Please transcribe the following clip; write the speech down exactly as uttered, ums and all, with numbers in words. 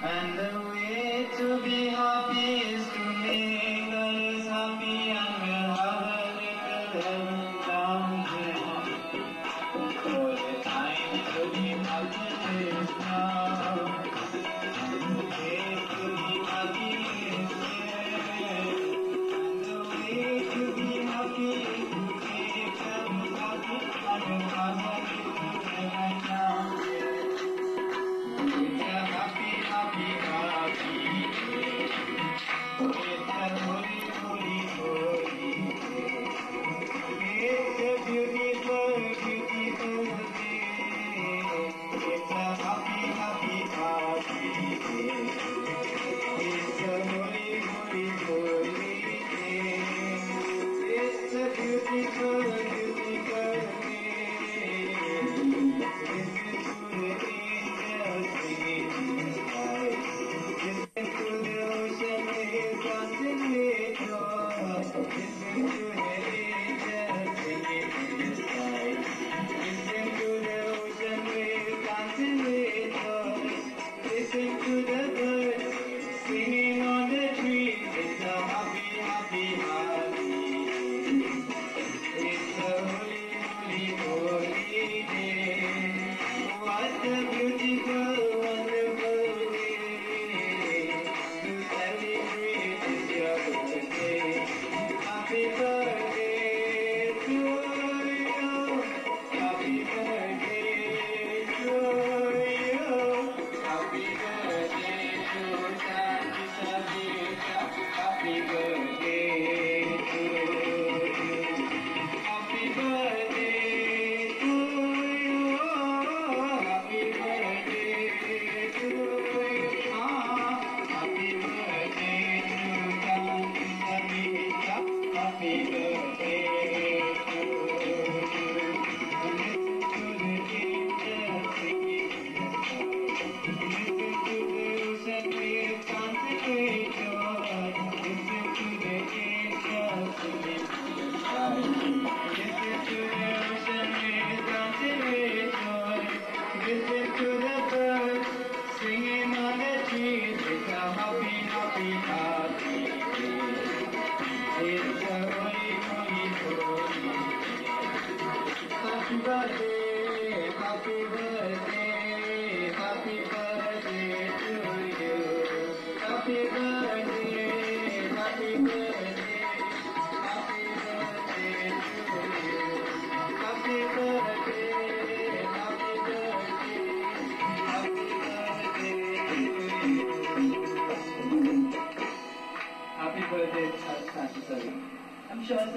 And the way to be happy is to make others happy, and we'll have a little heaven down here. For the time to be happy is now. And the way to be happy is here. And the way to be happy is to make others happy, and we'll have a little heaven down here. It's a happy, happy, happy day. It's a holy, holy, holy day. It's a beautiful, beautiful day. It's a happy, happy, happy day. It's a holy, holy, holy day. It's a beautiful, beautiful day. Listen to the angels singing in the sky. Listen to the ocean waves dancing with joy. Listen to the angels singing in the sky. Listen to the ocean waves dancing with joy. Listen to the birds singing on the trees. It's a happy, happy, happy day. It's a holy, holy, holy day. What a beautiful, wonderful day to celebrate is your birthday. Happy birthday to you. Happy birthday to you. Happy birthday to Santi Sabita. Happy birthday to you. Happy birthday to you. Happy birthday to you. Ah, happy birthday to Santi Sabita. Happy birthday to you. Listen to the angels singing in the sky. Listen to the ocean waves dancing with joy. Listen to the angels singing in the sky. Listen to the ocean waves dancing with joy. Listen to the birds singing on the trees. It's a happy, happy, happy day. It's a holy, holy, holy day. Happy birthday, happy birthday, happy birthday to you. Happy birthday, happy birthday, happy birthday to you. Happy birthday, happy birthday, happy birthday to you. Happy birthday, Santi Sabita. I'm sure